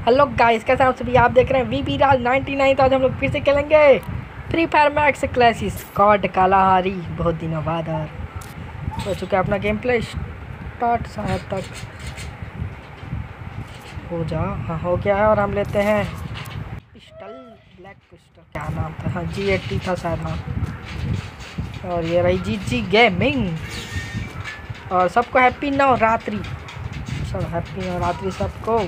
Hello guys, कैसे आप सभी। आप देख रहे हैं वीपी राज 99। तो आज हम लोग फिर से खेलेंगे free fire max classic squad Kalahari. बहुत दिनों बाद और हो चुका है अपना गेम प्ले स्टार्ट। शायद तक हो जा, हाँ हो गया है। और हम लेते हैं पिस्टल, ब्लैक पिस्टल, क्या नाम था, हाँ G80 था शायद, हाँ। और ये रही जी गेमिंग। और सबको हैप्पी नवरात्रि, सब हैप्पी नवरात्रि सबको।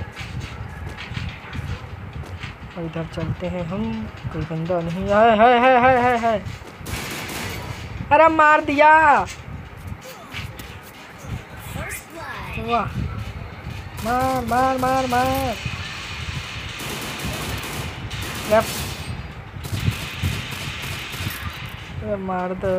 इधर चलते हैं हम, कोई बंदा नहीं है। अरे मार दिया, वाह, मार मार मार मार। लेफ्ट, मार दो।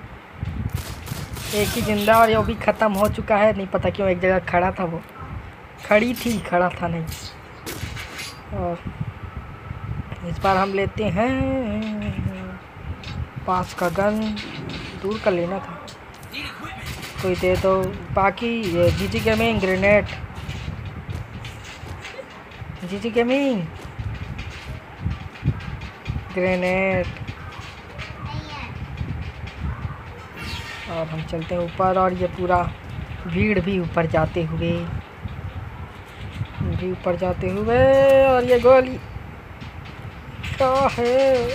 एक ही जिंदा और ये भी ख़त्म हो चुका है। नहीं पता क्यों एक जगह खड़ा था, वो खड़ी थी, खड़ा था नहीं। और इस बार हम लेते हैं पास का गन, दूर का लेना था, कोई दे दो। बाकी ये G gaming grenade, G gaming grenade. और हम चलते हैं ऊपर, और ये पूरा भीड़ भी ऊपर जाते हुए, और ये गोली क्या है।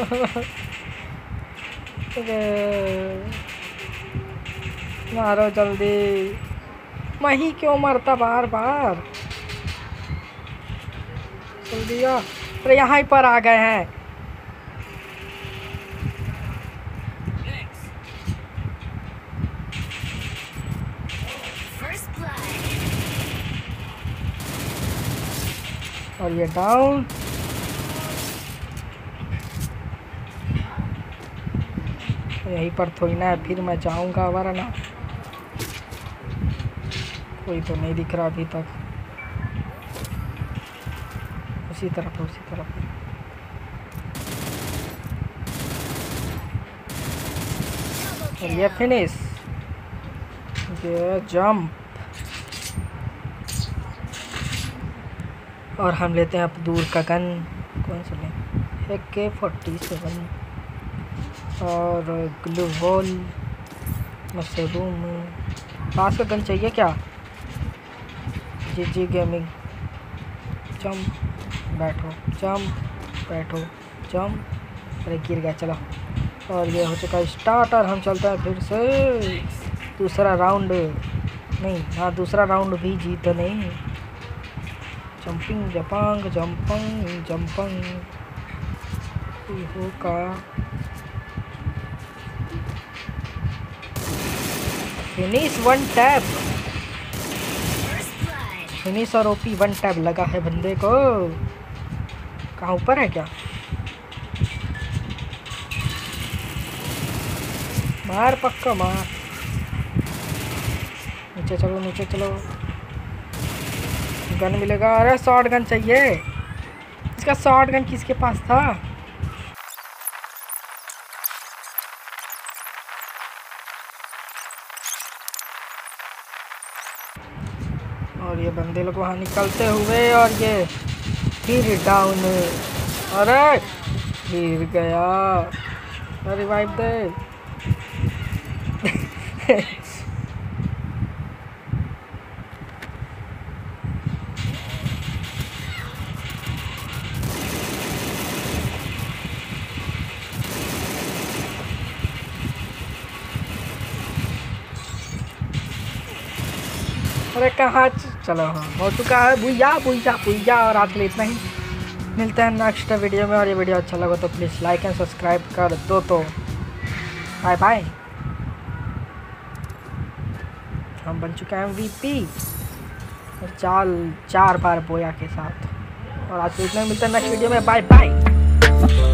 मारो जल्दी, मैं ही क्यों मरता बार बार। जल्दी आ, अरे यहाँ ही पर आ गए हैं। और ये डाउन, यहीं पर थोड़ी ना है, फिर मैं जाऊंगा वरना। कोई तो नहीं दिख रहा अभी तक। उसी तरफ और ये फिनिश, ये जंप। और हम लेते हैं अब दूर का गन, कौन सा लें, AK-47 और ग्लू वॉल, मशरूम। पास का गन चाहिए क्या? जी गेमिंग, जंप बैठो, जंप बैठो, जंप। अरे गिर गया, चलो। और ये हो चुका स्टार्ट, और हम चलते हैं फिर से दूसरा राउंड। नहीं, हाँ दूसरा राउंड भी जीतने। जंपिंग जपांग जंपंग होगा। फिनिश वन टैप, फिनिश और ओपी वन टैप लगा है बंदे को। कहाँ ऊपर है क्या? मार पक्का मार। नीचे चलो, नीचे चलो, गन मिलेगा। अरे शॉर्ट गन चाहिए, इसका शॉर्ट गन किसके पास था? और ये बंदे लोग वहाँ निकलते हुए, और ये फिर डाउन। अरे गिर गया, अरे रिवाइव दे। अरे कहाँ, चलो हाँ हो चुका है। भुइया। और आज के लिए इतना ही, मिलते हैं नेक्स्ट वीडियो में। और ये वीडियो अच्छा लगा तो प्लीज़ लाइक एंड सब्सक्राइब कर दो। तो बाय बाय। हम बन चुके हैं MVP, और 4 बार बोया के साथ। और आज के लिए इतना ही, मिलते हैं नेक्स्ट वीडियो में। Bye bye.